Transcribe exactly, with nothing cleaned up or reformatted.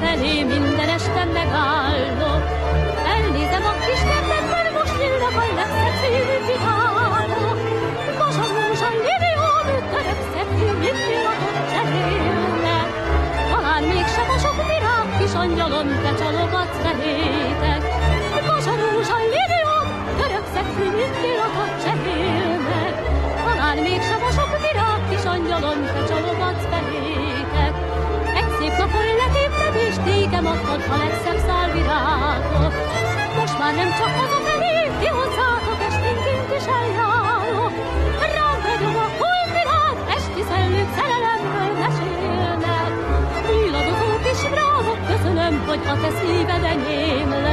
felé minden este megállok. Elnézem a kis kertekben, most illek a legszebb szívű virágok. Vasalózsan Lilium, török szebb mindjárt cserélnek. Talán mégsem a sok virág, kis angyalom, te csalogatsz felétek. Vasalózsan Lilium, török szebb mindjárt cserélnek. Talán mégsem a sok virág, kis angyalom, te csalogatsz felétek. Egy szép napon letépted, és tékem adtad a legszebb szálvirágot. Most már nem csak hazafelé, ti hozzátok esténként is eljárok. Rám ragyog a holdvilág, esti szellők szerelemről mesélnek. Illadozó kis virágok, köszönöm, hogy a te szíved enyém lesz.